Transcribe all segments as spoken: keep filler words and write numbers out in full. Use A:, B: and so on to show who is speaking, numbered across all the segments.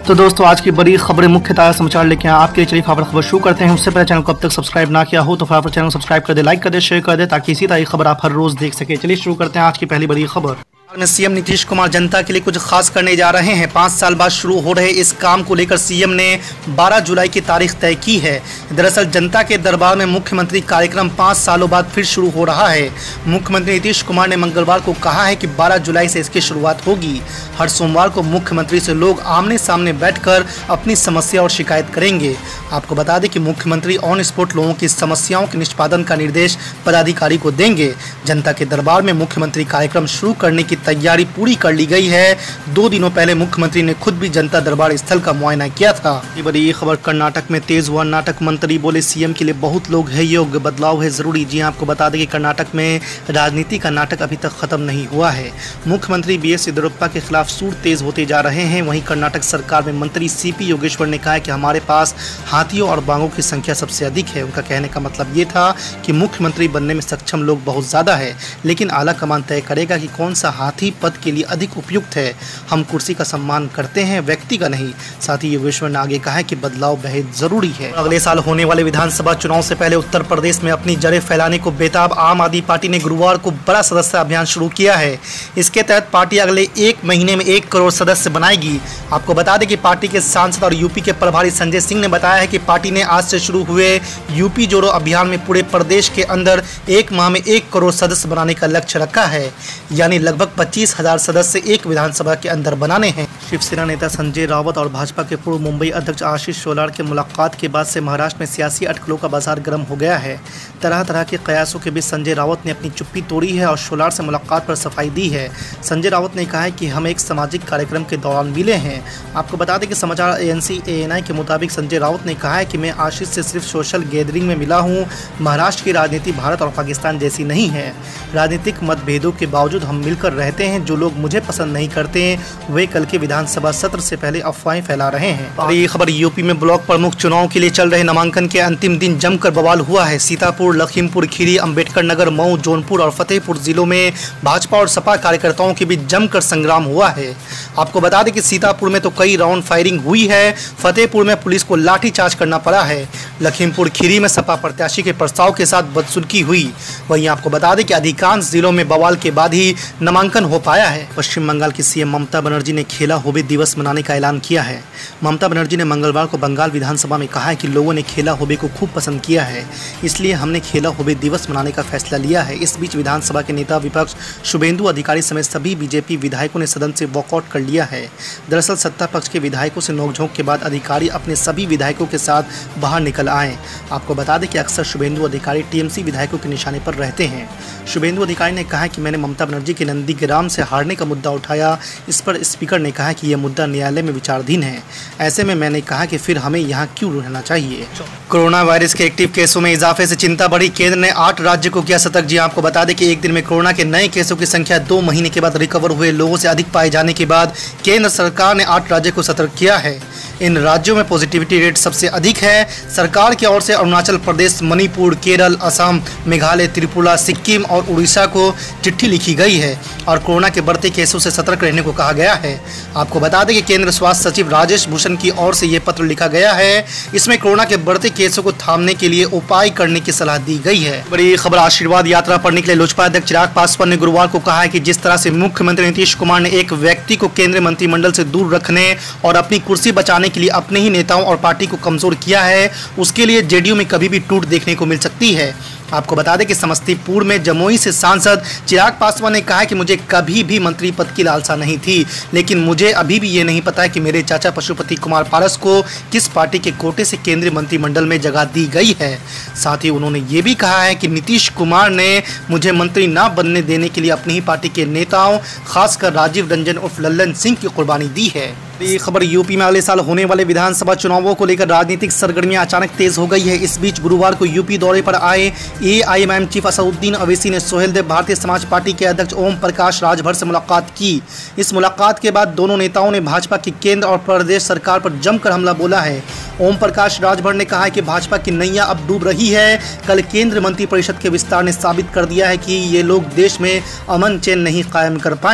A: तो दोस्तों आज की बड़ी खबरें मुख्य ताज़ा समाचार लेके आए आपके लिए। चलिए खबर खबर शुरू करते हैं। उससे पहले चैनल को अब तक सब्सक्राइब ना किया हो तो फटाफट चैनल को सब्सक्राइब कर दे, लाइक कर दे, शेयर कर दे ताकि इसी तरह की खबर आप हर रोज देख सके। चलिए शुरू करते हैं आज की पहली बड़ी खबर में। सीएम नीतीश कुमार जनता के लिए कुछ खास करने जा रहे हैं। पाँच साल बाद शुरू हो रहे इस काम को लेकर सीएम ने बारह जुलाई की तारीख तय की है। दरअसल जनता के दरबार में मुख्यमंत्री कार्यक्रम पाँच सालों बाद फिर शुरू हो रहा है। मुख्यमंत्री नीतीश कुमार ने मंगलवार को कहा है कि बारह जुलाई से इसकी शुरुआत होगी। हर सोमवार को मुख्यमंत्री से लोग आमने सामने बैठकर अपनी समस्या और शिकायत करेंगे। आपको बता दें कि मुख्यमंत्री ऑन स्पॉट लोगों की समस्याओं के निष्पादन का निर्देश पदाधिकारी को देंगे। जनता के दरबार में मुख्यमंत्री कार्यक्रम शुरू करने की तैयारी पूरी कर ली गई है। दो दिनों पहले मुख्यमंत्री ने खुद भी जनता दरबार स्थल का मुआयना किया था। ये बड़ी खबर कर्नाटक में तेज हुआ नाटक। मंत्री बोले सीएम के लिए बहुत लोग है योग्य, बदलाव है जरूरी। जी आपको बता दें कि कर्नाटक में राजनीति का नाटक अभी तक खत्म नहीं हुआ है। मुख्यमंत्री बी एस येदियुरप्पा के खिलाफ सूर तेज होते जा रहे हैं। वहीं कर्नाटक सरकार में मंत्री सी पी योगेश्वर ने कहा है कि हमारे पास हाथियों और बाघों की संख्या सबसे अधिक है। उनका कहने का मतलब ये था कि मुख्यमंत्री बनने में सक्षम लोग बहुत ज्यादा है, लेकिन आला कमान तय करेगा कि कौन सा हाथी पद के लिए अधिक उपयुक्त है। हम कुर्सी का सम्मान करते हैं, व्यक्ति का नहीं। साथ ही योगेश्वर ने आगे कहा है कि बदलाव बेहद जरूरी है। अगले साल होने वाले विधानसभा चुनाव से पहले उत्तर प्रदेश में अपनी जड़ें फैलाने को बेताब आम आदमी पार्टी ने गुरुवार को बड़ा सदस्य अभियान शुरू किया है। इसके तहत पार्टी अगले एक महीने में एक करोड़ सदस्य बनाएगी। आपको बता दें कि पार्टी के सांसद और यूपी के प्रभारी संजय सिंह ने बताया है कि पार्टी ने आज से शुरू हुए यूपी जोड़ो अभियान में पूरे प्रदेश के अंदर एक माह में एक करोड़ सदस्य बनाने का लक्ष्य रखा है, यानी लगभग पच्चीस हजार सदस्य एक विधानसभा के अंदर बनाने हैं। शिवसेना नेता संजय रावत और भाजपा के पूर्व मुंबई अध्यक्ष आशीष शेलार के मुलाकात के बाद से महाराष्ट्र में सियासी अटकलों का बाजार गर्म हो गया है। तरह तरह के कयासों के बीच संजय रावत ने अपनी चुप्पी तोड़ी है और शेलार से मुलाकात पर सफाई दी है। संजय रावत ने कहा है कि हम एक सामाजिक कार्यक्रम के दौरान मिले हैं। आपको बता दें कि समाचार एजेंसी ए एन आई के मुताबिक संजय रावत ने कहा है कि मैं आशीष से सिर्फ सोशल गैदरिंग में मिला हूँ। महाराष्ट्र की राजनीति भारत और पाकिस्तान जैसी नहीं है। राजनीतिक मतभेदों के बावजूद हम मिलकर रहते हैं। जो लोग मुझे पसंद नहीं करते वे कल के विधानसभा सत्र से पहले अफवाहें फैला रहे हैं। और ये खबर यूपी में ब्लॉक प्रमुख चुनाव के लिए चल रहे नामांकन के अंतिम दिन जमकर बवाल हुआ है। सीतापुर, लखीमपुर खीरी, अंबेडकर नगर, मऊ, जौनपुर और फतेहपुर जिलों में भाजपा और सपा कार्यकर्ताओं के बीच जमकर संग्राम हुआ है। आपको बता दें कि सीतापुर में तो कई राउंड फायरिंग हुई है। फतेहपुर में पुलिस को लाठीचार्ज करना पड़ा है। लखीमपुर खीरी में सपा प्रत्याशी के प्रस्ताव के साथ बदसुल्की हुई। वहीं आपको बता दें कि अधिकांश जिलों में बवाल के बाद ही नामांकन हो पाया है। पश्चिम बंगाल की सीएम ममता बनर्जी ने खेला होबे दिवस मनाने का ऐलान किया है। ममता बनर्जी ने मंगलवार को बंगाल विधानसभा में कहा है कि लोगों ने खेला होबे को खूब पसंद किया है, इसलिए हमने खेला होबे दिवस मनाने का फैसला लिया है। इस बीच विधानसभा के नेता विपक्ष शुभेंदु अधिकारी समेत सभी बीजेपी विधायकों ने सदन से वॉकआउट कर लिया है। दरअसल सत्ता पक्ष के विधायकों से नोकझोंक के बाद अधिकारी अपने सभी विधायकों के साथ बाहर निकल आए। आपको बता दें कि अक्सर शुभेंदु अधिकारी टीएमसी विधायकों के निशाने पर रहते हैं। शुभेंदु अधिकारी ने कहा कि मैंने ममता बनर्जी के नंदीग्राम से हारने का मुद्दा उठाया। इस पर स्पीकर ने कहा कि यह मुद्दा न्यायालय में विचाराधीन है। ऐसे में मैंने कहा कि फिर हमें यहाँ क्यों रहना चाहिए। कोरोना वायरस के एक्टिव केसों में इजाफे से चिंता बढ़ी। केंद्र ने आठ राज्य को किया सतर्क। जी आपको बता दें कि एक दिन में कोरोना के नए केसों की संख्या दो महीने के बाद रिकवर हुए लोगों से अधिक पाए जाने के बाद केंद्र सरकार ने आठ राज्यों को सतर्क किया है। इन राज्यों में पॉजिटिविटी रेट सबसे अधिक है। सरकार की ओर से अरुणाचल प्रदेश, मणिपुर, केरल, असम, मेघालय, त्रिपुरा, सिक्किम और उड़ीसा को चिट्ठी लिखी गई है और कोरोना के बढ़ते केसों से सतर्क रहने को कहा गया है। आपको बता दें कि केंद्र स्वास्थ्य सचिव राजेश भूषण की ओर से यह पत्र लिखा गया है। इसमें कोरोना के बढ़ते केसों को थामने के लिए उपाय करने की सलाह दी गई है। बड़ी खबर आशीर्वाद यात्रा पर निकले लोजपा अध्यक्ष चिराग पासवान ने गुरुवार को कहा है कि जिस तरह से मुख्यमंत्री नीतीश कुमार ने एक व्यक्ति को केंद्रीय मंत्रिमंडल से दूर रखने और अपनी कुर्सी बचाने के लिए अपने ही नेताओं और पार्टी को कमजोर किया है, उसके लिए जेडीयू में कभी भी टूट देखने को मिल सकती है। आपको बता दें कि समस्तीपुर में जमुई से सांसद चिराग पासवान ने कहा कि मुझे कभी भी मंत्री पद की लालसा नहीं थी, लेकिन मुझे अभी भी ये नहीं पता है कि मेरे चाचा पशुपति कुमार पारस को किस पार्टी के कोटे से केंद्रीय मंत्रिमंडल में जगह दी गई है। साथ ही उन्होंने ये भी कहा है कि नीतीश कुमार ने मुझे मंत्री न बनने देने के लिए अपनी ही पार्टी के नेताओं, खासकर राजीव रंजन उर्फ लल्लन सिंह की कुर्बानी दी है। ये खबर यूपी में अगले साल होने वाले विधानसभा चुनावों को लेकर राजनीतिक सरगर्मियां अचानक तेज हो गई है। इस बीच गुरुवार को यूपी दौरे पर आए A I M I M chief Asaduddin Owaisi ने सोहेल देव भारतीय समाज पार्टी के अध्यक्ष ओम प्रकाश राजभर से मुलाकात की। इस मुलाकात के बाद दोनों नेताओं ने भाजपा की केंद्र और प्रदेश सरकार पर जमकर हमला बोला है। ओम प्रकाश राजभर ने कहा है कि भाजपा की नैया अब डूब रही है। कल केंद्रीय मंत्रिपरिषद के विस्तार ने साबित कर दिया है कि ये लोग देश में अमन चैन नहीं कायम कर पाए।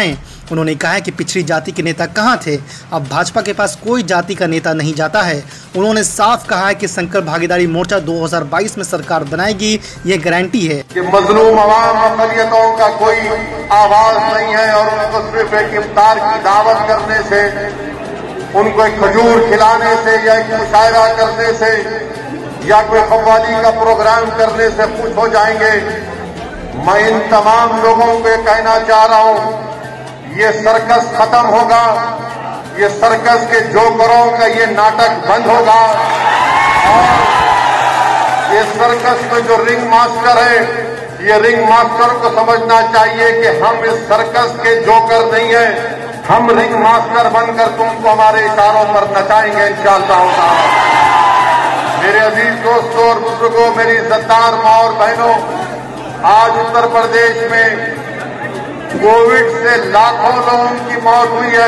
A: उन्होंने कहा है कि पिछड़ी जाति के नेता कहां थे, अब भाजपा के पास कोई जाति का नेता नहीं जाता है। उन्होंने साफ कहा है कि संकर भागीदारी मोर्चा दो हज़ार बाईस में सरकार बनाएगी, ये गारंटी है
B: कि मजलूम अवाम अक़लियतों का कोई आवाज नहीं है और उनको सिर्फ एक इफ्तार की दावत करने से, उनको एक खजूर खिलाने से या एक मुशायरा करने से या कोई कव्वाली का प्रोग्राम करने से खुश हो जाएंगे। मैं इन तमाम लोगों को कहना चाह रहा हूं, ये सर्कस खत्म होगा, ये सर्कस के जोकरों का ये नाटक बंद होगा और ये सर्कस में जो रिंग मास्टर है, ये रिंग मास्टर को समझना चाहिए कि हम इस सर्कस के जोकर नहीं है, हम रिंग मास्टर बनकर तुमको हमारे इशारों पर नचाएंगे इंशाअल्लाह। मेरे अजीज दोस्तों और बुजुर्गों, मेरी इज्जतदार माँ और बहनों, आज उत्तर प्रदेश में कोविड से लाखों लोगों की मौत हुई है।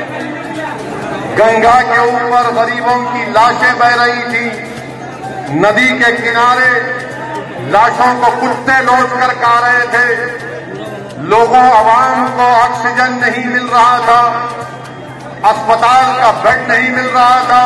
B: गंगा के ऊपर गरीबों की लाशें बह रही थी, नदी के किनारे लाशों को कुत्ते लौट कर खा रहे थे, लोगों आवाम को ऑक्सीजन नहीं मिल रहा था, अस्पताल का बेड नहीं मिल रहा था।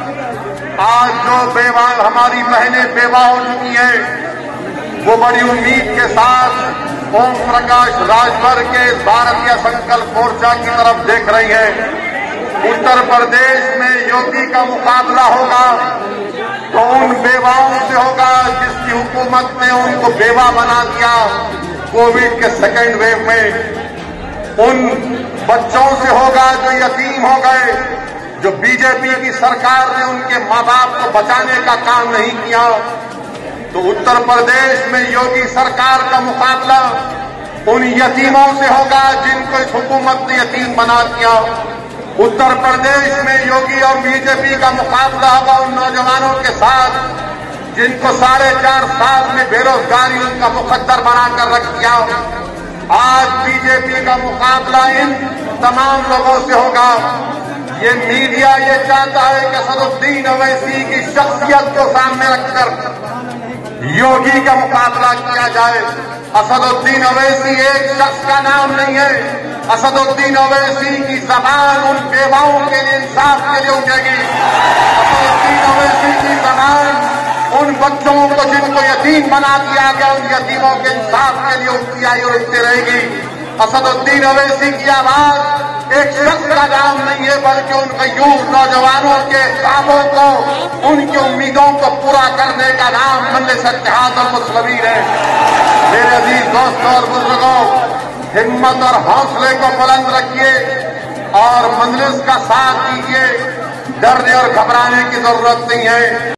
B: आज जो बेवा हमारी बहनें बेवा हो चुकी हैं, वो बड़ी उम्मीद के साथ ओम प्रकाश राजभर के भारतीय संकल्प मोर्चा की तरफ देख रही है। उत्तर प्रदेश में योगी का मुकाबला होगा तो उन बेवाओं से होगा जिसकी हुकूमत ने उनको बेवा बना दिया कोविड के सेकेंड वेव में। उन बच्चों से होगा जो यतीम हो गए, जो बीजेपी की सरकार ने उनके माँ बाप को बचाने का काम नहीं किया। तो उत्तर प्रदेश में योगी सरकार का मुकाबला उन यतीमों से होगा जिनको इस हुकूमत ने यतीम बना दिया। उत्तर प्रदेश में योगी और बीजेपी का मुकाबला होगा उन नौजवानों के साथ जिनको साढ़े चार साल में बेरोजगारी उनका मुकद्दर बनाकर रख दिया। आज बीजेपी का मुकाबला इन तमाम लोगों से होगा। ये मीडिया ये चाहता है कि असदुद्दीन अवैसी की शख्सियत को सामने रखकर योगी का मुकाबला किया जाए। असदुद्दीन अवैसी एक शख्स का नाम नहीं है, असदुद्दीन अवैसी की जबान उन बेवाओं के लिए इंसाफ के लिए उठेगी। असदुद्दीन अवैसी की जबान उन बच्चों को जिनको यतीम बना दिया गया, उन यतीमों के इंसाफ के लिए उठती आई और उठती रहेगी। असदुद्दीन अवैसी की आवाज एक शख्स का नाम नहीं है, बल्कि उन गयूर नौजवानों के ख्वाबों को, उनकी उम्मीदों को पूरा करने का नाम मजलिस इत्तेहाद और मुस्लिमीन है। मेरे अजीज दोस्तों और बुजुर्गों, हिम्मत और हौसले को बुलंद रखिए और मजलिस का साथ दीजिए। डरने और घबराने की जरूरत नहीं है।